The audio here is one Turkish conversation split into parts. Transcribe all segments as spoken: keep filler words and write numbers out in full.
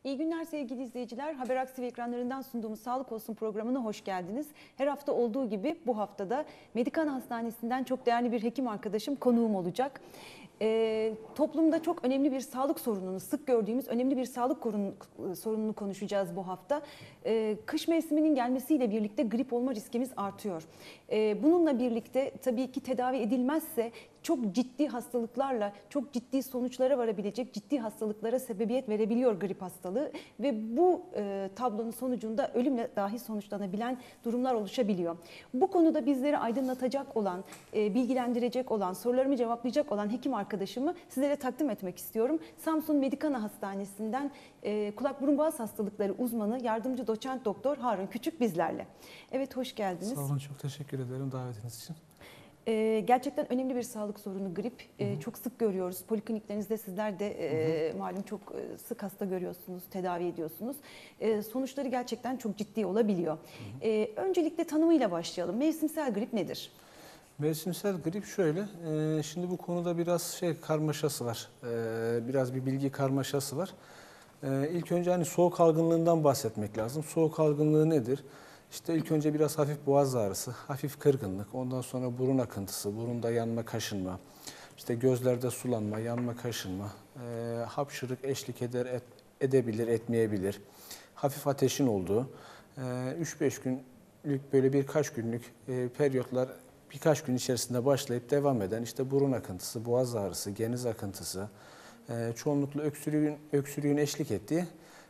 İyi günler sevgili izleyiciler. Haber Aksi ekranlarından sunduğumuz Sağlık Olsun programına hoş geldiniz. Her hafta olduğu gibi bu haftada Medikana Hastanesi'nden çok değerli bir hekim arkadaşım konuğum olacak. Ee, toplumda çok önemli bir sağlık sorununu, sık gördüğümüz önemli bir sağlık korun, sorununu konuşacağız bu hafta. Ee, kış mevsiminin gelmesiyle birlikte grip olma riskimiz artıyor. Ee, bununla birlikte tabii ki tedavi edilmezse çok ciddi hastalıklarla, çok ciddi sonuçlara varabilecek ciddi hastalıklara sebebiyet verebiliyor grip hastalığı ve bu e, tablonun sonucunda ölümle dahi sonuçlanabilen durumlar oluşabiliyor. Bu konuda bizleri aydınlatacak olan, e, bilgilendirecek olan, sorularımı cevaplayacak olan hekim arkadaşımı sizlere takdim etmek istiyorum. Samsun Medikana Hastanesi'nden e, kulak burun boğaz hastalıkları uzmanı yardımcı doçent doktor Harun Küçük bizlerle. Evet, hoş geldiniz. Sağ olun, çok teşekkür ederim davetiniz için. Ee, gerçekten önemli bir sağlık sorunu grip. Ee, çok sık görüyoruz. Polikliniklerinizde sizler de e, malum çok e, sık hasta görüyorsunuz, tedavi ediyorsunuz. E, sonuçları gerçekten çok ciddi olabiliyor. E, öncelikle tanımıyla başlayalım. Mevsimsel grip nedir? Mevsimsel grip şöyle, e, şimdi bu konuda biraz şey karmaşası var, e, biraz bir bilgi karmaşası var. E, ilk önce hani soğuk algınlığından bahsetmek lazım. Soğuk algınlığı nedir? İşte ilk önce biraz hafif boğaz ağrısı, hafif kırgınlık, ondan sonra burun akıntısı, burunda yanma, kaşınma, işte gözlerde sulanma, yanma, kaşınma, e, hapşırık eşlik eder, et, edebilir, etmeyebilir, hafif ateşin olduğu, üç beş günlük böyle birkaç günlük e, periyotlar birkaç gün içerisinde başlayıp devam eden işte burun akıntısı, boğaz ağrısı, geniz akıntısı, e, çoğunlukla öksürüğün, öksürüğün eşlik ettiği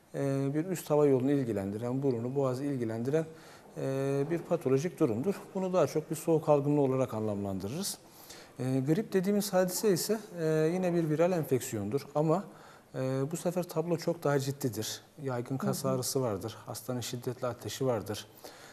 e, bir üst hava yolunu ilgilendiren, burunu, boğazı ilgilendiren e, bir patolojik durumdur. Bunu daha çok bir soğuk algınlığı olarak anlamlandırırız. E, grip dediğimiz hadise ise e, yine bir viral enfeksiyondur ama e, bu sefer tablo çok daha ciddidir. Yaygın kas ağrısı vardır, hastanın şiddetli ateşi vardır,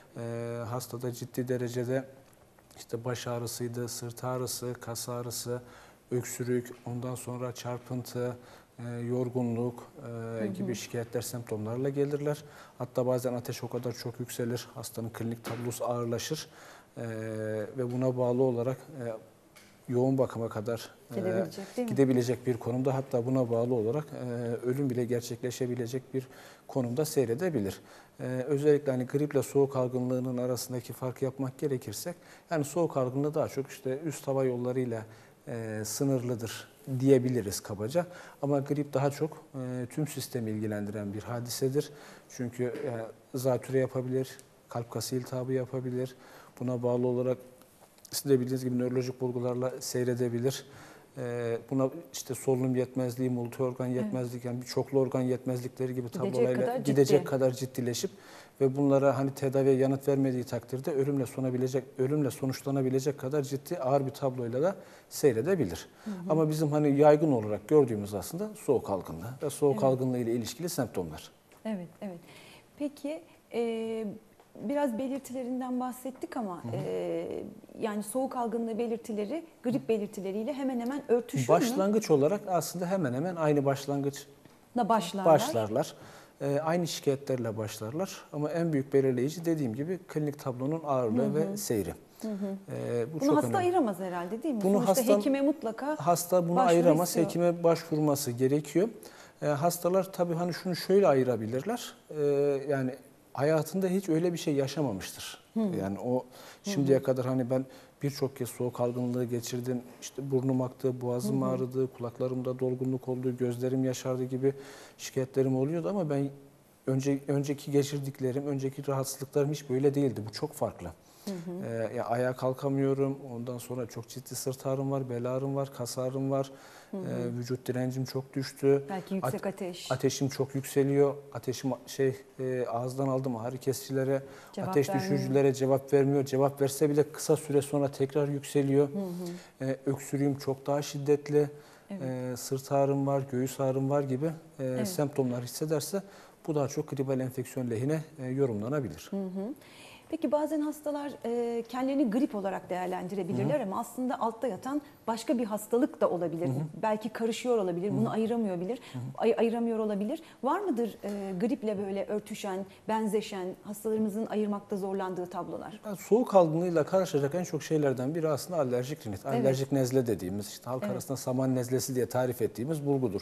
e, hastada ciddi derecede İşte baş ağrısıydı, sırt ağrısı, kas ağrısı, öksürük, ondan sonra çarpıntı, e, yorgunluk e, gibi şikayetler, semptomlarla gelirler. Hatta bazen ateş o kadar çok yükselir, hastanın klinik tablosu ağırlaşır e, ve buna bağlı olarak e, yoğun bakıma kadar e, gidebilecek bir konumda, hatta buna bağlı olarak e, ölüm bile gerçekleşebilecek bir konumda seyredebilir. E, özellikle hani griple soğuk algınlığının arasındaki farkı yapmak gerekirsek, yani soğuk algınlığı daha çok işte üst hava yollarıyla e, sınırlıdır diyebiliriz kabaca. Ama grip daha çok e, tüm sistemi ilgilendiren bir hadisedir. Çünkü e, zatürre yapabilir, kalp kası iltihabı yapabilir. Buna bağlı olarak siz de bildiğiniz gibi nörolojik bulgularla seyredebilir. Ee, buna işte solunum yetmezliği, multi-organ yetmezlik, yani bir çoklu organ yetmezlikleri gibi tablolarla kadar gidecek ciddi. kadar ciddileşip ve bunlara hani tedaviye yanıt vermediği takdirde ölümle sonabilecek, ölümle sonuçlanabilecek kadar ciddi ağır bir tabloyla da seyredebilir. Hı hı. Ama bizim hani yaygın olarak gördüğümüz aslında soğuk algınlığı ve soğuk evet. algınlığı ile ilişkili semptomlar. Evet, evet. Peki e, biraz belirtilerinden bahsettik ama hı hı. E, yani soğuk algınlığı belirtileri grip belirtileriyle hemen hemen örtüşüyor mu? Başlangıç olarak aslında hemen hemen aynı başlangıç başlarlar. başlarlar. E, aynı şikayetlerle başlarlar ama en büyük belirleyici dediğim gibi klinik tablonun ağırlığı hı hı. ve seyri. Hı hı. E, bu bunu hasta önemli. ayıramaz herhalde değil mi? Bunu Sonuçta hasta, hekime mutlaka hasta bunu ayıramaz, istiyor. Hekime başvurması gerekiyor. E, hastalar tabii hani şunu şöyle ayırabilirler. E, yani hayatında hiç öyle bir şey yaşamamıştır. Hı. Yani o şimdiye hı hı. kadar hani ben birçok kez soğuk algınlığı geçirdim. İşte burnum aktı, boğazım hı hı. ağrıdı, kulaklarımda dolgunluk oldu, gözlerim yaşardı gibi şikayetlerim oluyordu ama ben önce önceki geçirdiklerim, önceki rahatsızlıklarım hiç böyle değildi. Bu çok farklı. Hı hı. Ee, ya ayağa kalkamıyorum. Ondan sonra çok ciddi sırt ağrım var, bel ağrım var, kas ağrım var. Hı hı. Ee, vücut direncim çok düştü. Belki yüksek At ateş. Ateşim çok yükseliyor. Ateşim şey e, ağızdan aldım ağrı kesicilere, cevap ateş vermiyor. düşürücülere cevap vermiyor. Cevap verse bile kısa süre sonra tekrar yükseliyor. Hı hı. Ee, öksürüğüm çok daha şiddetli. Evet. Ee, sırt ağrım var, göğüs ağrım var gibi e, evet. semptomlar hissederse bu daha çok gribal enfeksiyon lehine e, yorumlanabilir. Hı hı. Peki bazen hastalar e, kendilerini grip olarak değerlendirebilirler, hı hı. ama aslında altta yatan başka bir hastalık da olabilir. Hı hı. Belki karışıyor olabilir, hı hı. bunu ayıramıyor bilir, hı hı. Ay, ayıramıyor olabilir. Var mıdır e, griple böyle örtüşen, benzeşen, hastalarımızın ayırmakta zorlandığı tablolar? Yani soğuk algınlığıyla karşılaşacak en çok şeylerden biri aslında alerjik rinit. Evet. Alerjik nezle dediğimiz, işte halk evet. arasında saman nezlesi diye tarif ettiğimiz bulgudur.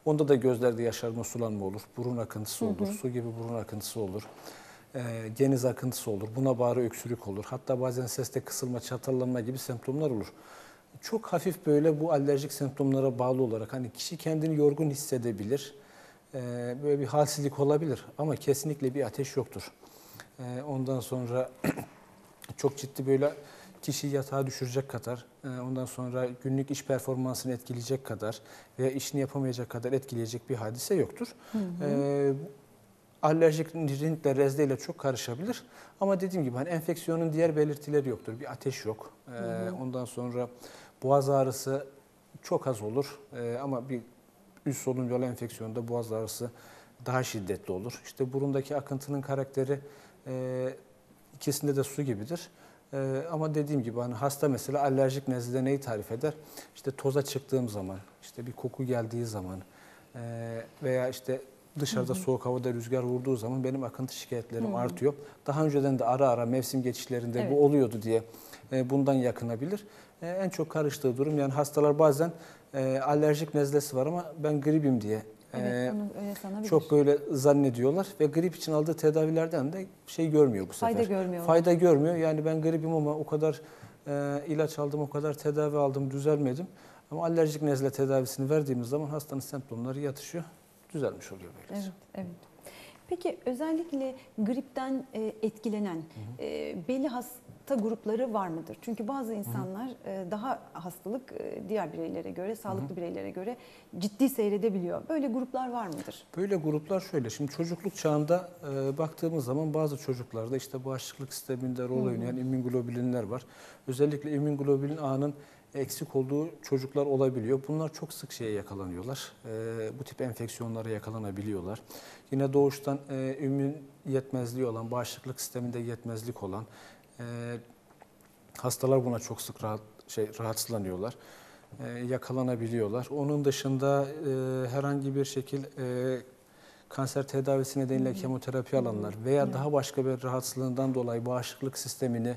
Onda da gözlerde yaşarma, sulanma olur, burun akıntısı olur, hı hı. su gibi burun akıntısı olur. E, geniz akıntısı olur, buna bağrı öksürük olur. Hatta bazen seste kısılma, çatallanma gibi semptomlar olur. Çok hafif böyle bu alerjik semptomlara bağlı olarak hani kişi kendini yorgun hissedebilir. E, böyle bir halsizlik olabilir ama kesinlikle bir ateş yoktur. E, ondan sonra çok ciddi böyle kişiyi yatağa düşürecek kadar, ondan sonra günlük iş performansını etkileyecek kadar veya işini yapamayacak kadar etkileyecek bir hadise yoktur. Hı hı. E, alerjik rintle, rezleyle çok karışabilir. Ama dediğim gibi hani enfeksiyonun diğer belirtileri yoktur. Bir ateş yok. E, hı hı. Ondan sonra boğaz ağrısı çok az olur. E, ama bir üst solunum yolu enfeksiyonunda boğaz ağrısı daha şiddetli olur. İşte burundaki akıntının karakteri e, ikisinde de su gibidir. Ee, ama dediğim gibi hani hasta mesela alerjik nezlede neyi tarif eder? İşte toza çıktığım zaman, işte bir koku geldiği zaman e, veya işte dışarıda hı hı. soğuk havada rüzgar vurduğu zaman benim akıntı şikayetlerim hı hı. artıyor. Daha önceden de ara ara mevsim geçişlerinde evet. bu oluyordu diye e, bundan yakınabilir. E, en çok karıştığı durum yani hastalar bazen e, alerjik nezlesi var ama ben gripim diye Evet, onu öyle sanabilir. Çok böyle zannediyorlar ve grip için aldığı tedavilerden de şey görmüyor bu sefer. Fayda görmüyor. Fayda görmüyor. Yani ben gripim ama o kadar e, ilaç aldım, o kadar tedavi aldım, düzelmedim. Ama alerjik nezle tedavisini verdiğimiz zaman hastanın semptomları yatışıyor, düzelmiş oluyor böylece. Evet, evet. Peki özellikle gripten etkilenen hı hı. belli hasta grupları var mıdır? Çünkü bazı insanlar hı hı. daha hastalık diğer bireylere göre, sağlıklı hı hı. bireylere göre ciddi seyredebiliyor. Böyle gruplar var mıdır? Böyle gruplar şöyle, şimdi çocukluk çağında e, baktığımız zaman bazı çocuklarda işte bağışıklık sisteminde rol oynayan immünglobulinler var. Özellikle immünoglobulin A'nın eksik olduğu çocuklar olabiliyor. Bunlar çok sık şeye yakalanıyorlar. E, bu tip enfeksiyonlara yakalanabiliyorlar. Yine doğuştan e, immün yetmezliği olan, bağışıklık sisteminde yetmezlik olan e, hastalar buna çok sık rahat, şey, rahatsızlanıyorlar. E, yakalanabiliyorlar. Onun dışında e, herhangi bir şekil e, kanser tedavisi nedeniyle kemoterapi alanlar veya evet. daha başka bir rahatsızlığından dolayı bağışıklık sistemini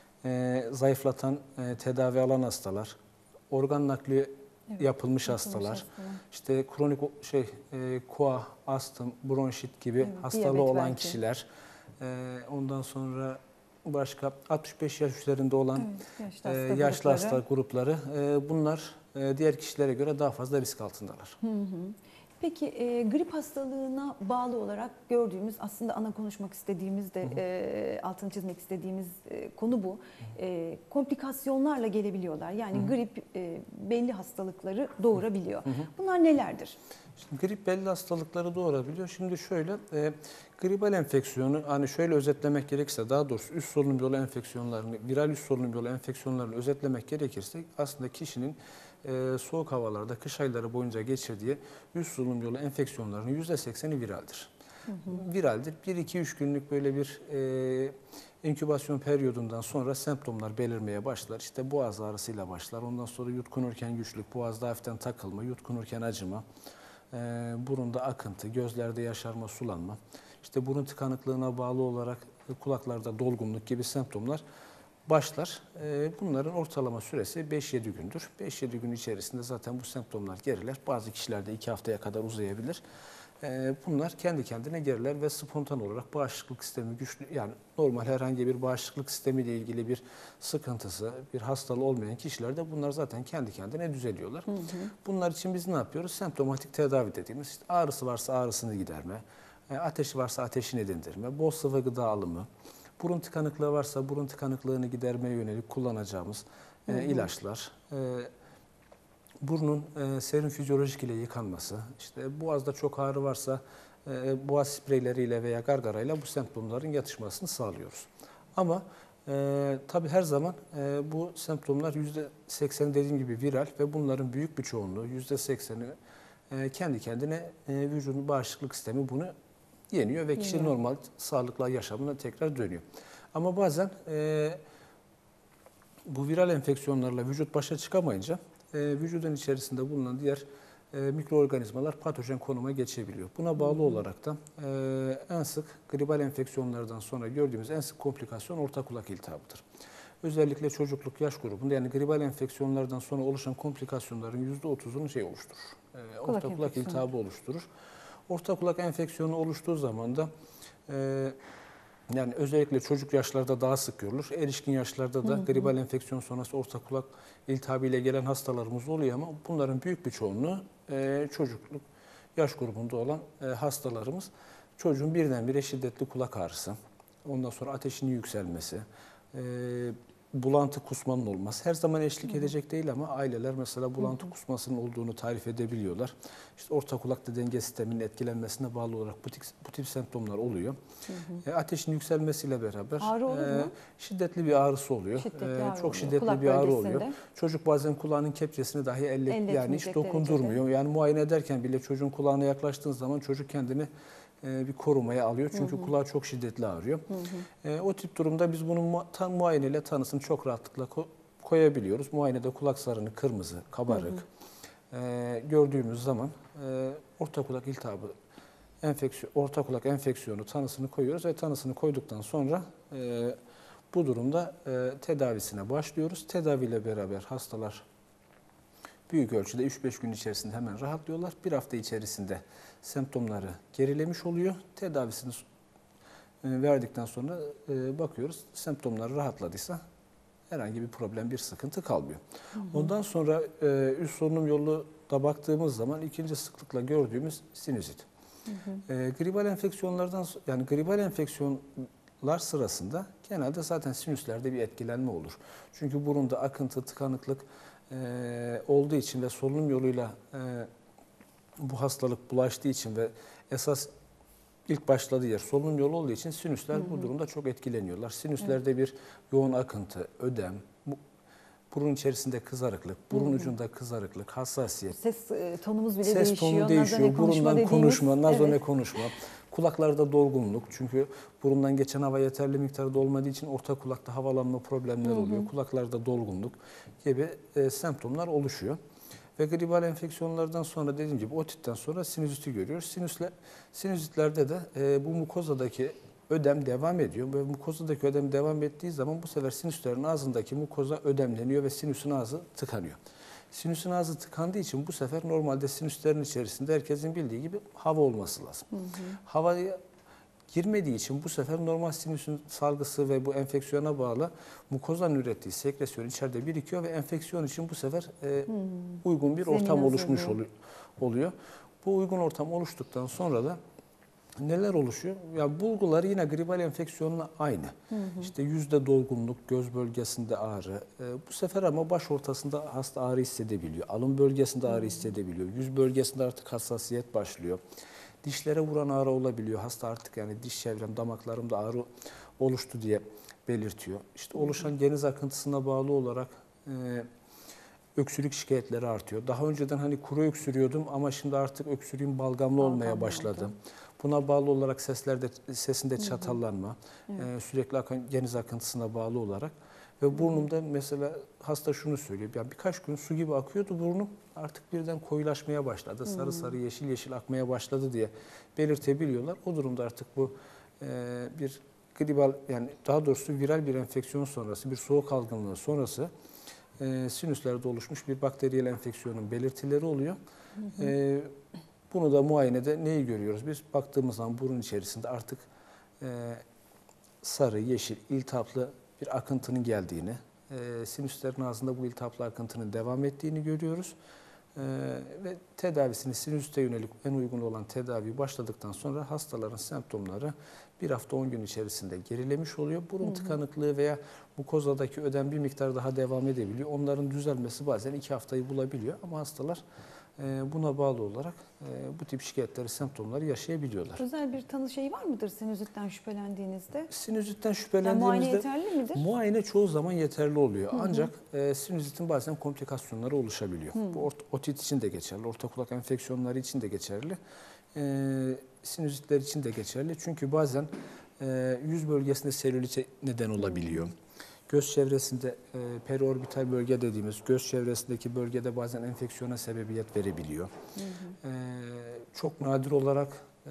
e, zayıflatan e, tedavi alan hastalar, organ nakli evet. yapılmış, yapılmış hastalar, hastalar, işte kronik şey e, koa, astım, bronşit gibi evet, hastalığı olan belki. kişiler, e, ondan sonra başka altmış beş yaş üzerinde olan evet, yaşlı, hasta, e, yaşlı hasta grupları, e, bunlar e, diğer kişilere göre daha fazla risk altındalar. Hı hı. Peki e, grip hastalığına bağlı olarak gördüğümüz aslında ana konuşmak istediğimiz de hı hı. E, altını çizmek istediğimiz e, konu bu. E, komplikasyonlarla gelebiliyorlar. Yani hı hı. grip e, belli hastalıkları doğurabiliyor. Hı hı. Bunlar nelerdir? Şimdi grip belli hastalıkları doğurabiliyor. Şimdi şöyle e, gribal enfeksiyonu hani şöyle özetlemek gerekirse daha doğrusu üst solunum yolu enfeksiyonlarını, viral üst solunum yolu enfeksiyonlarını özetlemek gerekirse aslında kişinin e, soğuk havalarda kış ayları boyunca geçirdiği üst solunum yolu enfeksiyonlarının yüzde sekseni viraldir. Hı hı. Viraldir. bir iki üç günlük böyle bir e, inkübasyon periyodundan sonra semptomlar belirmeye başlar. İşte boğaz ağrısıyla başlar. Ondan sonra yutkunurken güçlük, boğazda hafiften takılma, yutkunurken acıma, e, burunda akıntı, gözlerde yaşarma, sulanma, işte burun tıkanıklığına bağlı olarak kulaklarda dolgunluk gibi semptomlar başlar. Bunların ortalama süresi beş yedi gündür. beş yedi gün içerisinde zaten bu semptomlar geriler. Bazı kişilerde iki haftaya kadar uzayabilir. Bunlar kendi kendine geriler ve spontan olarak bağışıklık sistemi güçlü, yani normal herhangi bir bağışıklık sistemiyle ilgili bir sıkıntısı, bir hastalığı olmayan kişilerde bunlar zaten kendi kendine düzeliyorlar. Hı hı. Bunlar için biz ne yapıyoruz? Semptomatik tedavi dediğimiz işte ağrısı varsa ağrısını giderme, ateşi varsa ateşini dindirme, bol sıvı gıda alımı, burun tıkanıklığı varsa burun tıkanıklığını gidermeye yönelik kullanacağımız e, hı hı. ilaçlar, e, burnun e, serum fizyolojik ile yıkanması, işte boğazda çok ağrı varsa e, boğaz spreyleriyle veya gargarayla bu semptomların yatışmasını sağlıyoruz. Ama e, tabii her zaman e, bu semptomlar yüzde seksen dediğim gibi viral ve bunların büyük bir çoğunluğu yüzde sekseni e, kendi kendine e, vücudun bağışıklık sistemi bunu yeniyor ve kişi normal sağlıklı yaşamına tekrar dönüyor. Ama bazen e, bu viral enfeksiyonlarla vücut başa çıkamayınca e, vücudun içerisinde bulunan diğer e, mikroorganizmalar patojen konuma geçebiliyor. Buna bağlı hı hı. olarak da e, en sık gribal enfeksiyonlardan sonra gördüğümüz en sık komplikasyon orta kulak iltihabıdır. özellikle çocukluk yaş grubunda yani gribal enfeksiyonlardan sonra oluşan komplikasyonların yüzde otuzunu şey oluşturur. E, Kulak orta kulak enfeksiyonu. iltihabı oluşturur. Orta kulak enfeksiyonu oluştuğu zaman da e, yani özellikle çocuk yaşlarda daha sık görülür. Erişkin yaşlarda da hı hı. gribal enfeksiyon sonrası orta kulak iltihabı ile gelen hastalarımız oluyor ama bunların büyük bir çoğunluğu e, çocukluk yaş grubunda olan e, hastalarımız. Çocuğun birdenbire şiddetli kulak ağrısı, ondan sonra ateşinin yükselmesi, e, bulantı kusmanın olması her zaman eşlik hı hı. edecek değil ama aileler mesela bulantı hı hı. kusmasının olduğunu tarif edebiliyorlar. İşte orta kulakta denge sisteminin etkilenmesine bağlı olarak bu tip, bu tip semptomlar oluyor. Hı hı. E, ateşin yükselmesiyle beraber ağrı olur e, mu? şiddetli bir ağrısı oluyor. Şiddetli E, ağrı çok oluyor. şiddetli Kulak bir ağrı bölgesinde. oluyor. Çocuk bazen kulağının kepçesini dahi elle, yani hiç dokundurmuyor. derecede. Yani muayene ederken bile çocuğun kulağına yaklaştığın zaman çocuk kendini bir korumaya alıyor. Çünkü hı hı. kulağı çok şiddetli ağrıyor. Hı hı. E, o tip durumda biz bunun tam muayeneyle tanısını çok rahatlıkla ko- koyabiliyoruz. Muayenede kulak sarını kırmızı, kabarık hı hı. E, gördüğümüz zaman e, orta kulak iltihabı, enfeksiyon, orta kulak enfeksiyonu tanısını koyuyoruz ve tanısını koyduktan sonra e, bu durumda e, tedavisine başlıyoruz. Tedaviyle beraber hastalar büyük ölçüde üç beş gün içerisinde hemen rahatlıyorlar. Bir hafta içerisinde semptomları gerilemiş oluyor. Tedavisini verdikten sonra bakıyoruz semptomları rahatladıysa herhangi bir problem, bir sıkıntı kalmıyor. Hı hı. Ondan sonra üst solunum yolu da baktığımız zaman ikinci sıklıkla gördüğümüz sinüzit. Hı hı. E, gribal enfeksiyonlardan yani gribal enfeksiyonlar sırasında genelde zaten sinüslerde bir etkilenme olur. Çünkü burunda akıntı, tıkanıklık e, olduğu için ve solunum yoluyla e, bu hastalık bulaştığı için ve esas ilk başladığı yer solunum yolu olduğu için sinüsler hı hı. bu durumda çok etkileniyorlar. Sinüslerde evet. bir yoğun akıntı, ödem, burun içerisinde kızarıklık, burun hı hı. ucunda kızarıklık, hassasiyet. Ses e, tonumuz bile Ses değişiyor. Ses tonu değişiyor, burundan konuşma, nazone evet. konuşma. Kulaklarda dolgunluk çünkü burundan geçen hava yeterli miktarda olmadığı için orta kulakta havalanma problemleri hı hı. oluyor. Kulaklarda dolgunluk gibi e, semptomlar oluşuyor. Ve gribal enfeksiyonlardan sonra dediğim gibi otitten sonra sinüziti görüyoruz. Sinüsle, sinüzitlerde de e, bu mukozadaki ödem devam ediyor. Ve mukozadaki ödem devam ettiği zaman bu sefer sinüslerin ağzındaki mukoza ödemleniyor ve sinüsün ağzı tıkanıyor. Sinüsün ağzı tıkandığı için bu sefer normalde sinüslerin içerisinde herkesin bildiği gibi hava olması lazım. Hı hı. Havaya girmediği için bu sefer normal sinüsün salgısı ve bu enfeksiyona bağlı mukozanın ürettiği sekresyon içeride birikiyor ve enfeksiyon için bu sefer e, hmm. uygun bir Zemin ortam oluşmuş oluyor. oluyor. Bu uygun ortam oluştuktan sonra da neler oluşuyor? Ya bulguları yine gribal enfeksiyonla aynı. Hı hı. İşte yüzde dolgunluk, göz bölgesinde ağrı. E, bu sefer ama baş ortasında hasta ağrı hissedebiliyor. Alın bölgesinde ağrı hissedebiliyor. Yüz bölgesinde artık hassasiyet başlıyor. Dişlere vuran ağrı olabiliyor. Hasta artık yani diş çevrem, damaklarımda ağrı oluştu diye belirtiyor. İşte oluşan geniz akıntısına bağlı olarak e, öksürük şikayetleri artıyor. Daha önceden hani kuru öksürüyordum ama şimdi artık öksürüğüm balgamlı olmaya başladı. Oldu. Buna bağlı olarak seslerde sesinde çatallanma, evet. e, sürekli akan geniz akıntısına bağlı olarak ve burnumda mesela hasta şunu söylüyor. Yani birkaç gün su gibi akıyordu burnum. Artık birden koyulaşmaya başladı. Hmm. Sarı sarı yeşil yeşil akmaya başladı diye belirtebiliyorlar. O durumda artık bu e, bir gribal yani daha doğrusu viral bir enfeksiyon sonrası, bir soğuk algınlığı sonrası e, sinüslerde oluşmuş bir bakteriyel enfeksiyonun belirtileri oluyor. Hı hı. E, bunu da muayenede neyi görüyoruz? Biz baktığımız zaman burun içerisinde artık e, sarı, yeşil, iltihaplı bir akıntının geldiğini, e, sinüslerin ağzında bu iltihaplı akıntının devam ettiğini görüyoruz. E, ve tedavisini sinüsite yönelik en uygun olan tedavi başladıktan sonra hastaların semptomları bir hafta on gün içerisinde gerilemiş oluyor. Burun hı hı. tıkanıklığı veya mukozadaki ödem bir miktar daha devam edebiliyor. Onların düzelmesi bazen iki haftayı bulabiliyor ama hastalar buna bağlı olarak bu tip şikayetleri, semptomları yaşayabiliyorlar. Özel bir tanı şeyi var mıdır sinüzitten şüphelendiğinizde? Sinüzitten şüphelendiğimizde yani muayene yeterli midir? Muayene çoğu zaman yeterli oluyor. Hı hı. Ancak e, sinüzitin bazen komplikasyonları oluşabiliyor. Hı. Bu otit için de geçerli, orta kulak enfeksiyonları için de geçerli. E, sinüzitler için de geçerli. Çünkü bazen e, yüz bölgesinde selülite neden olabiliyor. Hı. Göz çevresinde e, periorbital bölge dediğimiz göz çevresindeki bölgede bazen enfeksiyona sebebiyet verebiliyor. Hı hı. E, çok nadir olarak e,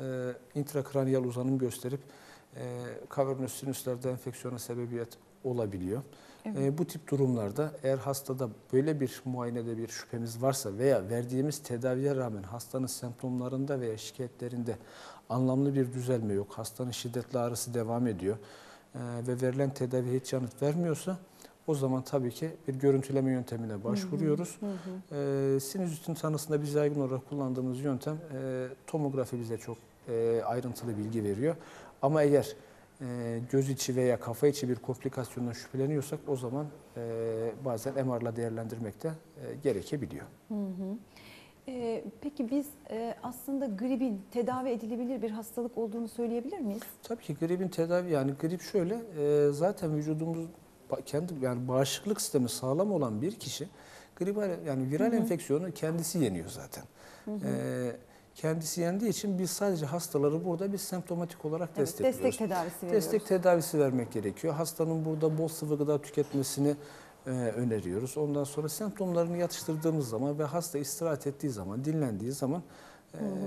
intrakraniyal uzanım gösterip e, kavernös sinüslerde enfeksiyona sebebiyet olabiliyor. Evet. E, bu tip durumlarda eğer hastada böyle bir muayenede bir şüphemiz varsa veya verdiğimiz tedaviye rağmen hastanın semptomlarında veya şikayetlerinde anlamlı bir düzelme yok, hastanın şiddetli ağrısı devam ediyor e, ve verilen tedavi hiç yanıt vermiyorsa o zaman tabii ki bir görüntüleme yöntemine başvuruyoruz. Hı hı. E, sinüzitin tanısında biz yaygın olarak kullandığımız yöntem e, tomografi bize çok e, ayrıntılı bilgi veriyor. Ama eğer e, göz içi veya kafa içi bir komplikasyondan şüpheleniyorsak o zaman e, bazen M R'la değerlendirmek de e, gerekebiliyor. Hı hı. E, peki biz e, aslında gripin tedavi edilebilir bir hastalık olduğunu söyleyebilir miyiz? Tabii ki gripin tedavi, yani grip şöyle e, zaten vücudumuz kendi yani bağışıklık sistemi sağlam olan bir kişi grip yani viral hı hı. enfeksiyonu kendisi yeniyor zaten. Hı hı. E, kendisi yendiği için biz sadece hastaları burada bir semptomatik olarak evet, destekliyoruz. Destek tedavisi veriyoruz. Destek tedavisi vermek gerekiyor. Hastanın burada bol sıvı gıda tüketmesini e, öneriyoruz. Ondan sonra semptomlarını yatıştırdığımız zaman ve hasta istirahat ettiği zaman, dinlendiği zaman e, hı hı.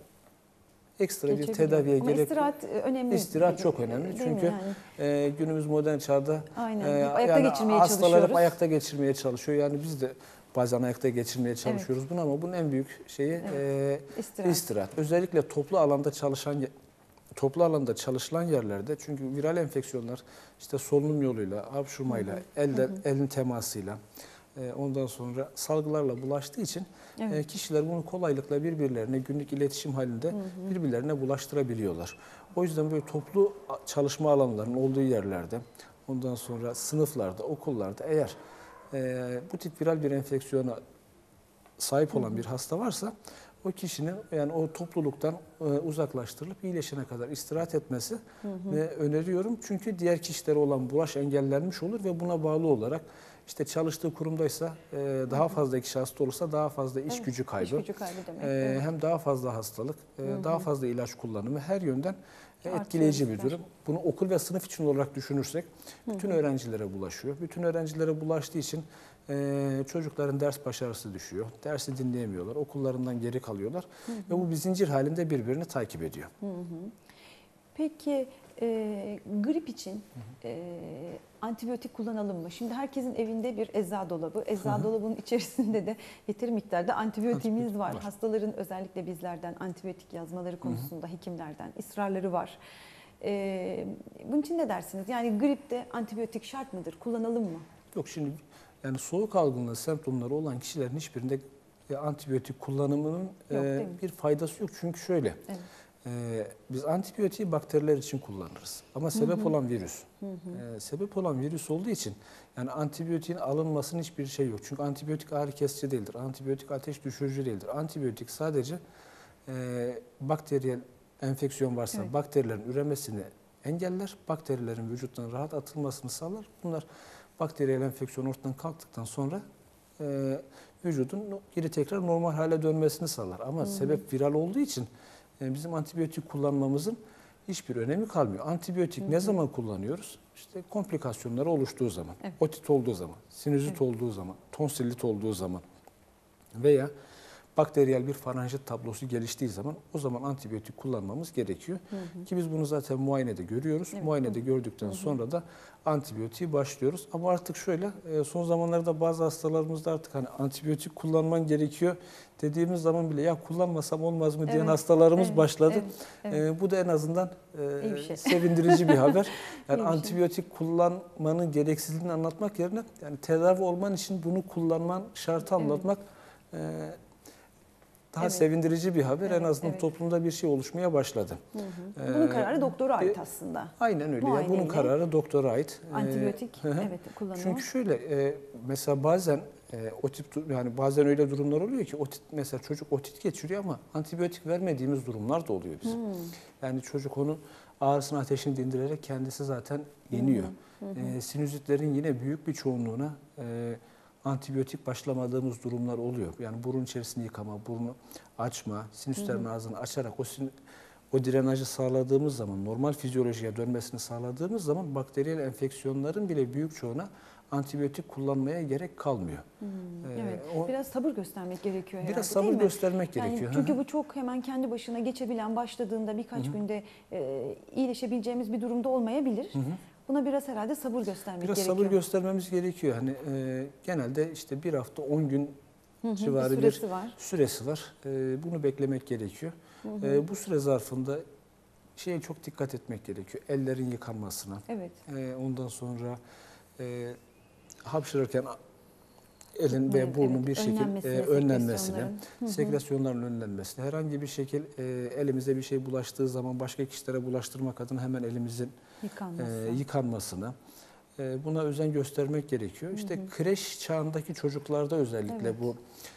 ekstra bir tedaviye Ama gerek. istirahat önemli. İstirahat çok önemli. Çünkü yani? e, günümüz modern çağda Aynen. E, ayakta yani geçirmeye hastalar hep çalışıyoruz. ayakta geçirmeye çalışıyor. Yani biz de bazen ayakta geçirmeye çalışıyoruz evet. bunu ama bunun en büyük şeyi evet. e, istirahat. istirahat. Özellikle toplu alanda çalışan toplu alanda çalışılan yerlerde çünkü viral enfeksiyonlar işte solunum yoluyla, hapşurmayla, hı hı. elden hı hı. elin temasıyla ondan sonra salgılarla bulaştığı için evet. kişiler bunu kolaylıkla birbirlerine günlük iletişim halinde hı hı. birbirlerine bulaştırabiliyorlar. O yüzden böyle toplu çalışma alanlarının olduğu yerlerde, ondan sonra sınıflarda, okullarda eğer e, bu tip viral bir enfeksiyona sahip olan hı hı. bir hasta varsa o kişinin yani o topluluktan e, uzaklaştırılıp iyileşene kadar istirahat etmesi hı hı. ve öneriyorum. Çünkü diğer kişilere olan bulaş engellenmiş olur ve buna bağlı olarak işte çalıştığı kurumdaysa e, daha fazla kişi hasta olursa daha fazla iş evet, gücü kaybı, iş gücü kaybı demek, e, evet. hem daha fazla hastalık, e, hı hı. daha fazla ilaç kullanımı her yönden e, etkileyici bir durum. Bunu okul ve sınıf için olarak düşünürsek bütün hı hı. öğrencilere bulaşıyor. Bütün öğrencilere bulaştığı için e, çocukların ders başarısı düşüyor. Dersi dinleyemiyorlar, okullarından geri kalıyorlar hı hı. ve bu bir zincir halinde birbirini takip ediyor. Hı hı. Peki e, grip için e, antibiyotik kullanalım mı? Şimdi herkesin evinde bir eczacı dolabı. Eczacı dolabının içerisinde de yeteri miktarda antibiyotiğimiz antibiyotik var. var. Hastaların özellikle bizlerden antibiyotik yazmaları konusunda hı hı. hekimlerden ısrarları var. E, bunun için ne dersiniz? Yani gripte antibiyotik şart mıdır? Kullanalım mı? Yok şimdi yani soğuk algınlığı semptomları olan kişilerin hiçbirinde antibiyotik kullanımının yok, e, bir faydası yok. Çünkü şöyle. Evet. Ee, biz antibiyotiği bakteriler için kullanırız. Ama sebep hı hı. olan virüs. Hı hı. Ee, sebep olan virüs olduğu için yani antibiyotiğin alınmasının hiçbir şey yok. Çünkü antibiyotik ağrı kesici değildir. Antibiyotik ateş düşürücü değildir. Antibiyotik sadece e, bakteriyel enfeksiyon varsa evet. bakterilerin üremesini engeller. Bakterilerin vücuttan rahat atılmasını sağlar. Bunlar bakteriyel enfeksiyon ortadan kalktıktan sonra e, vücudun geri tekrar normal hale dönmesini sağlar. Ama hı hı. sebep viral olduğu için bizim antibiyotik kullanmamızın hiçbir önemi kalmıyor. Antibiyotik hı hı. ne zaman kullanıyoruz? İşte komplikasyonları oluştuğu zaman, evet. otit olduğu zaman, sinüzit evet. olduğu zaman, tonsillit olduğu zaman veya bakteriyel bir faranjit tablosu geliştiği zaman o zaman antibiyotik kullanmamız gerekiyor. Hı hı. Ki biz bunu zaten muayenede görüyoruz. Evet. Muayenede gördükten hı hı. sonra da antibiyotiği başlıyoruz. Ama artık şöyle son zamanlarda bazı hastalarımızda artık hani antibiyotik kullanman gerekiyor dediğimiz zaman bile ya kullanmasam olmaz mı diyen evet. hastalarımız evet. başladı. Evet. Evet. Ee, bu da en azından e, bir şey. sevindirici bir haber. Yani antibiyotik şey. kullanmanın gereksizliğini anlatmak yerine yani tedavi olman için bunu kullanman şartı anlatmak evet. e, daha evet. sevindirici bir haber. Evet, en azından evet. toplumda bir şey oluşmaya başladı. Hı hı. Bunun kararı doktora ait aslında. Aynen öyle. Ya. Bunun kararı doktora ait. Antibiyotik ee, evet kullanımı. Çünkü şöyle e, mesela bazen e, o tip yani bazen öyle durumlar oluyor ki otit mesela çocuk otit geçiriyor ama antibiyotik vermediğimiz durumlar da oluyor bizim. Hmm. Yani çocuk onu ağrısını ateşini dindirerek kendisi zaten yeniyor. Hı hı. E, sinüzitlerin yine büyük bir çoğunluğuna e, antibiyotik başlamadığımız durumlar oluyor. Yani burun içerisini yıkama, burnu açma, sinüslerin hı hı. ağzını açarak o, sin, o drenajı sağladığımız zaman, normal fizyolojiye dönmesini sağladığımız zaman bakteriyel enfeksiyonların bile büyük çoğuna antibiyotik kullanmaya gerek kalmıyor. Hmm, ee, evet. O, biraz sabır göstermek gerekiyor herhalde. Biraz sabır göstermek yani gerekiyor. Çünkü bu çok hemen kendi başına geçebilen, başladığında birkaç hı hı. günde e, iyileşebileceğimiz bir durumda olmayabilir. Hı hı. Buna biraz herhalde sabır göstermek Biraz gerekiyor. sabır göstermemiz gerekiyor. Hani e, genelde işte bir hafta on gün Hı hı, civarı bir bir süresi var. süresi var. E, bunu beklemek gerekiyor. Hı hı. E, bu süre zarfında şeye çok dikkat etmek gerekiyor. Ellerin yıkanmasına. Evet. E, ondan sonra e, hapşırırken elin Tutmayın, ve burnun evet. bir şekilde Önlenmesine, e, önlenmesine, sekresyonların. Hı hı. sekresyonların önlenmesine, herhangi bir şekil e, elimize bir şey bulaştığı zaman başka kişilere bulaştırmak adına hemen elimizin Yıkanması. e, yıkanmasına, e, buna özen göstermek gerekiyor. İşte kreş çağındaki çocuklarda özellikle Evet. bu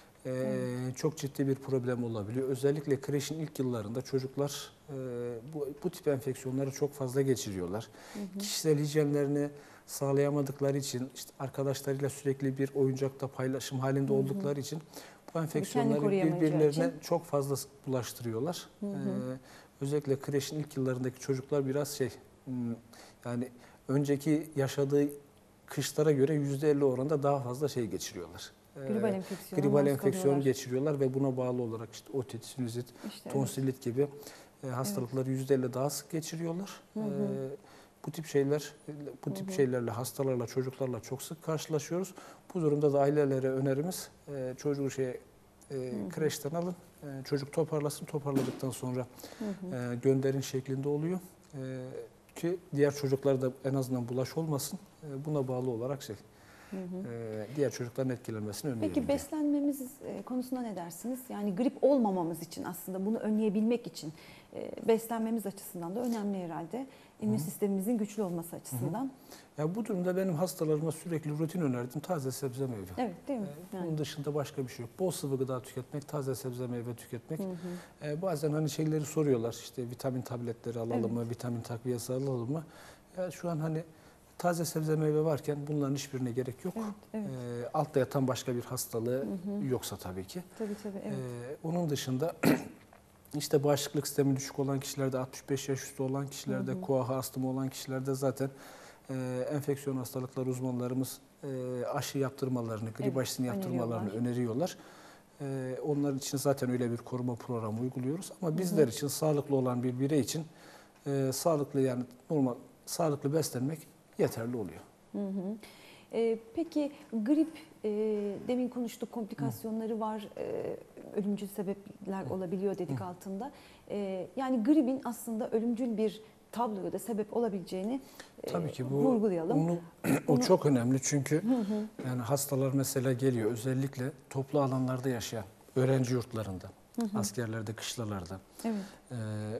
e, çok ciddi bir problem olabiliyor. Özellikle kreşin ilk yıllarında çocuklar e, bu, bu tip enfeksiyonları çok fazla geçiriyorlar. Hı hı. Kişisel hijyenlerini sağlayamadıkları için, işte arkadaşlarıyla sürekli bir oyuncakta paylaşım halinde Hı hı. oldukları için bu kendini enfeksiyonları koruyamayacağı birbirlerine için. çok fazla bulaştırıyorlar. Hı hı. Ee, özellikle kreşin ilk yıllarındaki çocuklar biraz şey, hmm, yani önceki yaşadığı kışlara göre yüzde elli oranda daha fazla şey geçiriyorlar. Ee, Gribal enfeksiyona gribal maruz enfeksiyonu kalıyorlar. geçiriyorlar ve buna bağlı olarak işte otit, sinüzit, İşte evet. tonsilit gibi e, hastalıkları yüzde elli daha sık geçiriyorlar. Hı hı. Ee, bu tip şeyler, bu tip Hı hı. şeylerle, hastalarla, çocuklarla çok sık karşılaşıyoruz. Bu durumda da ailelere önerimiz e, çocuğu şey e, kreşten alın, e, çocuk toparlasın, toparladıktan sonra Hı hı. e, gönderin şeklinde oluyor. E, ki diğer çocuklar da en azından bulaş olmasın. E, buna bağlı olarak şey, Hı hı. e, diğer çocukların etkilenmesini önleyelim Peki diye. beslenmemiz e, konusunda ne dersiniz? Yani grip olmamamız için, aslında bunu önleyebilmek için e, beslenmemiz açısından da önemli herhalde. İmmün sistemimizin güçlü olması açısından. Ya bu durumda benim hastalarıma sürekli rutin önerdim taze sebze meyve. Evet, değil mi? Ee, Yani. Bunun dışında başka bir şey yok. Bol sıvı gıda tüketmek, taze sebze meyve tüketmek. Hı hı. Ee, bazen hani şeyleri soruyorlar, işte vitamin tabletleri alalım Evet. mı, vitamin takviyesi alalım mı? Ya şu an hani taze sebze meyve varken bunların hiçbirine gerek yok. Evet, evet. Ee, altta yatan başka bir hastalığı Hı hı. yoksa tabii ki. Tabii tabii, evet. Ee, onun dışında işte bağışıklık sistemi düşük olan kişilerde, altmış beş yaş üstü olan kişilerde, Hı hı. koa astımı olan kişilerde zaten e, enfeksiyon hastalıkları uzmanlarımız e, aşı yaptırmalarını, grip Evet, aşısını yaptırmalarını öneriyorlar. E, onlar için zaten öyle bir koruma programı uyguluyoruz. Ama bizler için, sağlıklı olan bir birey için e, sağlıklı, yani normal sağlıklı beslenmek yeterli oluyor. Hı hı. Ee, peki grip, e, demin konuştuk, komplikasyonları var, e, ölümcül sebepler olabiliyor dedik altında. E, yani gripin aslında ölümcül bir tabloya da sebep olabileceğini e, Tabii ki bu vurgulayalım. onu, o Bunu- çok önemli çünkü yani hastalar mesela geliyor, özellikle toplu alanlarda yaşayan, öğrenci yurtlarında, askerlerde, kışlalarda. Evet. Ee,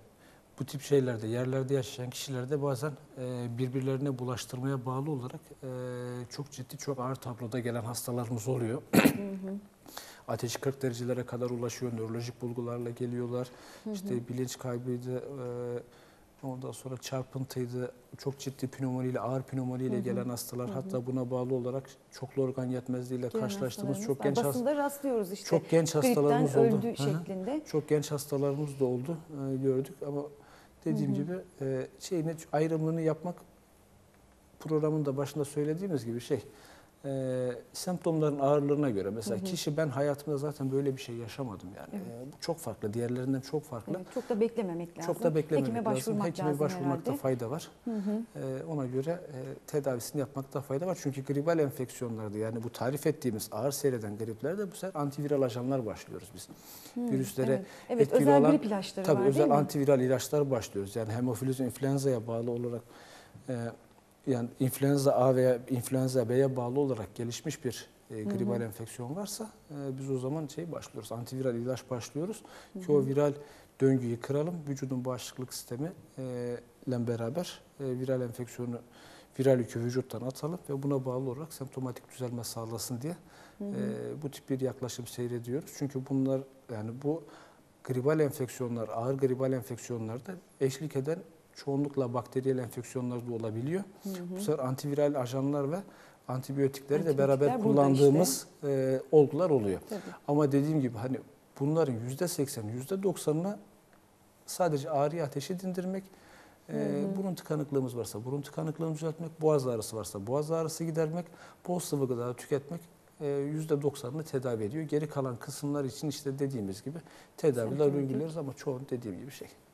bu tip şeylerde, yerlerde yaşayan kişilerde bazen e, birbirlerine bulaştırmaya bağlı olarak e, çok ciddi, çok ağır tabloda gelen hastalarımız oluyor. Ateşi kırk derecelere kadar ulaşıyor, nörolojik bulgularla geliyorlar. İşte bilinç kaybıydı, e, ondan sonra çarpıntıydı, çok ciddi pnömoniyle, ağır pnömoniyle gelen hastalar. Hatta buna bağlı olarak çoklu organ yetmezliğiyle Gelen karşılaştığımız hastalarımız. çok Yani genç basında rastlıyoruz işte. çok genç hastalarımız Gripten oldu. öldü Hı hı. şeklinde. Çok genç hastalarımız da oldu, e, gördük ama dediğim gibi e, şeyini, ayrımını yapmak, programın da başında söylediğimiz gibi şey, e, semptomların ağırlığına göre mesela Hı hı. kişi, ben hayatımda zaten böyle bir şey yaşamadım yani. Evet. E, bu çok farklı, diğerlerinden çok farklı. Evet, çok da beklememek lazım. Çok da beklememek Hekime lazım. başvurmak Hekime lazım başvurmakta herhalde. fayda var. Hı hı. E, ona göre e, tedavisini yapmakta fayda var. Çünkü gribal enfeksiyonlarda, yani bu tarif ettiğimiz ağır seyreden griplerde bu sefer antiviral ajanlar başlıyoruz biz. Hı, Virüslere evet. Evet, etkili özel olan, grip ilaçları tabii var özel değil mi? antiviral ilaçlar başlıyoruz. Yani hemofilüz influenza'ya bağlı olarak, e, yani influenza A veya influenza B'ye bağlı olarak gelişmiş bir e, gribal Hı hı. enfeksiyon varsa e, biz o zaman şey başlıyoruz, antiviral ilaç başlıyoruz Hı ki hı. o viral döngüyü kıralım. Vücudun bağışıklık sistemi e, ile beraber e, viral enfeksiyonu, viral yükü vücuttan atalım ve buna bağlı olarak semptomatik düzelme sağlasın diye Hı hı. e, bu tip bir yaklaşım seyrediyoruz. Çünkü bunlar, yani bu gribal enfeksiyonlar, ağır gribal enfeksiyonlarda eşlik eden çoğunlukla bakteriyel enfeksiyonlar da olabiliyor. Hı hı. Bu sefer antiviral ajanlar ve antibiyotikleri de Antibiyotikler beraber burada kullandığımız e, olgular oluyor. Tabii. Ama dediğim gibi hani bunların yüzde sekseni, yüzde doksanına sadece ağrıyı, ateşi dindirmek, e, Hı hı. burun tıkanıklığımız varsa burun tıkanıklığını düzeltmek, boğaz ağrısı varsa boğaz ağrısı gidermek, bol sıvı gıda tüketmek e, yüzde doksanını tedavi ediyor. Geri kalan kısımlar için işte dediğimiz gibi tedaviler Semptomatik. uyguluyoruz ama çoğu dediğim gibi şey,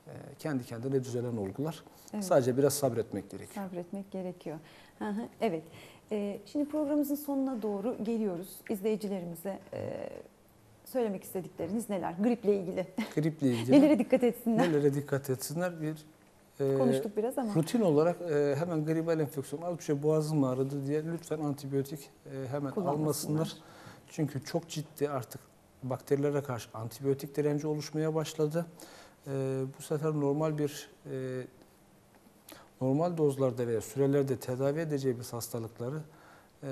E, kendi kendine düzelen olgular. Evet. Sadece biraz sabretmek gerekiyor. Sabretmek gerekiyor. Hı hı, evet. Ee, şimdi programımızın sonuna doğru geliyoruz. İzleyicilerimize e, söylemek istedikleriniz neler? Griple ilgili. Griple ilgili Nelere dikkat etsinler? nelere dikkat etsinler? Bir e, Konuştuk biraz ama. rutin olarak e, hemen gribal enfeksiyon, az bir şey boğazım ağrıdı diye lütfen antibiyotik e, hemen Kullanmasınlar. almasınlar. Çünkü çok ciddi artık bakterilere karşı antibiyotik direnci oluşmaya başladı. E, bu sefer normal bir e, normal dozlarda veya sürelerde tedavi edeceğimiz hastalıkları e,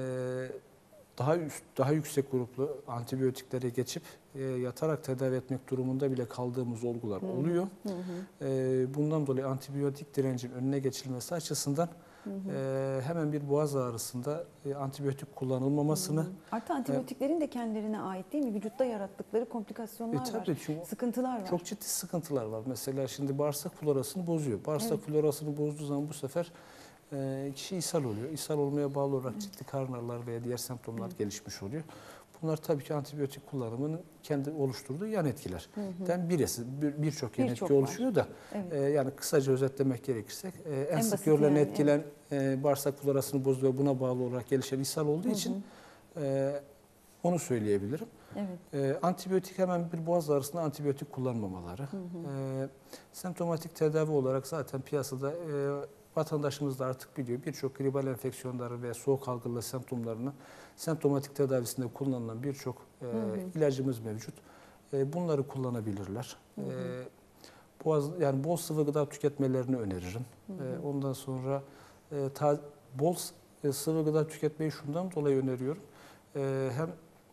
daha üst, daha yüksek gruplu antibiyotiklere geçip e, yatarak tedavi etmek durumunda bile kaldığımız olgular Hı hı. oluyor. Hı hı. E, bundan dolayı antibiyotik direncin önüne geçilmesi açısından Hı hı. e, hemen bir boğaz ağrısında e, antibiyotik kullanılmamasını. Hı hı. Artı antibiyotiklerin de kendilerine ait değil mi? Vücutta yarattıkları komplikasyonlar E, tabii var. çünkü Sıkıntılar var. çok ciddi sıkıntılar var. Mesela şimdi bağırsak florasını bozuyor. Bağırsak Evet. florasını bozduğu zaman bu sefer e, kişi ishal oluyor. İshal olmaya bağlı olarak ciddi karın ağrıları veya diğer semptomlar Evet. gelişmiş oluyor. Bunlar tabii ki antibiyotik kullanımının kendi oluşturduğu yan etkiler. Hı hı. Den birisi, bir- birçok yan Birçok etki var. oluşuyor da Evet. e, yani kısaca özetlemek gerekirsek e, en, En sık basit görülen yani, etkilen e, bağırsak florasını bozuyor ve buna bağlı olarak gelişen ishal olduğu Hı için hı. e, onu söyleyebilirim. Evet. E, antibiyotik hemen bir boğaz ağrısında antibiyotik kullanmamaları. Hı hı. E, semptomatik tedavi olarak zaten piyasada e, vatandaşımız da artık biliyor. Birçok gribal enfeksiyonları ve soğuk algınlığı semptomlarını semptomatik tedavisinde kullanılan birçok e, Hı hı. ilacımız mevcut. E, bunları kullanabilirler. Hı hı. E, boğaz yani bol sıvı gıda tüketmelerini öneririm. Hı hı. E, ondan sonra e, ta, bol s- sıvı gıda tüketmeyi şundan dolayı öneriyorum. E, hem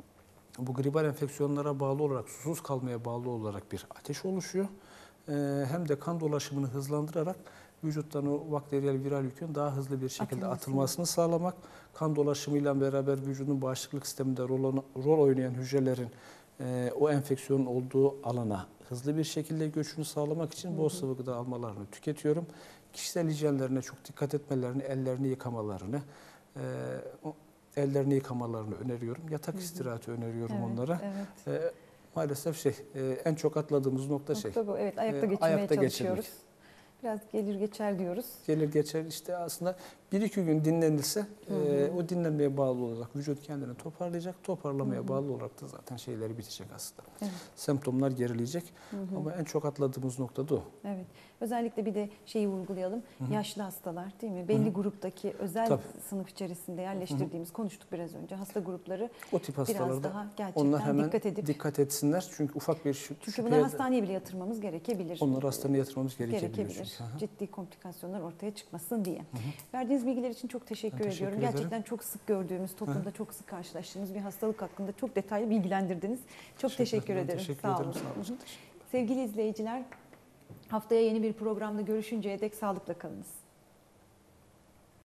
bu gribal enfeksiyonlara bağlı olarak, susuz kalmaya bağlı olarak bir ateş oluşuyor. Ee, hem de kan dolaşımını hızlandırarak vücuttan o bakteriyel viral yükün daha hızlı bir şekilde Atılmasını. atılmasını sağlamak, kan dolaşımıyla beraber vücudun bağışıklık sisteminde rol, rol oynayan hücrelerin e, o enfeksiyonun olduğu alana hızlı bir şekilde göçünü sağlamak için bol sıvı gıda almalarını tüketiyorum. Kişisel hijyenlerine çok dikkat etmelerini, ellerini yıkamalarını, e, o- ellerini yıkamalarını öneriyorum. Yatak Hı hı. istirahati öneriyorum Evet, onlara. evet. E, maalesef şey e, en çok atladığımız nokta şey. Nokta bu. Evet, ayakta e, geçirmeye ayakta çalışıyoruz. geçirmek. Biraz gelir geçer diyoruz. Gelir geçer işte aslında bir iki gün dinlenilse Hı e, hı. o dinlenmeye bağlı olarak vücut kendini toparlayacak. Toparlamaya Hı hı. bağlı olarak da zaten şeyleri bitecek aslında. Evet. Semptomlar gerileyecek. Hı hı. Ama en çok atladığımız nokta da o. Evet. Özellikle bir de şeyi vurgulayalım. Hı hı. Yaşlı hastalar değil mi? Belli Hı hı. gruptaki özel Tabii. sınıf içerisinde yerleştirdiğimiz, konuştuk biraz önce. Hasta grupları O tip biraz hastalarda daha gerçekten onlar hemen dikkat edip dikkat etsinler. Çünkü ufak bir şü- çünkü şüpheye bunları de- hastaneye bile yatırmamız gerekebilir. onları hastaneye yatırmamız gerekebiliyor. gerekebilir. Çünkü. Aha. Ciddi komplikasyonlar ortaya çıkmasın diye. Verdiğiniz bilgiler için çok teşekkür, Ben teşekkür ediyorum. ederim. Gerçekten çok sık gördüğümüz, toplumda çok sık karşılaştığımız bir hastalık hakkında çok detaylı bilgilendirdiniz. Çok teşekkür, Ben ederim. Teşekkür Sağ ederim. olun. Sağ olun. Sevgili izleyiciler, haftaya yeni bir programda görüşünceye dek sağlıkla kalınız.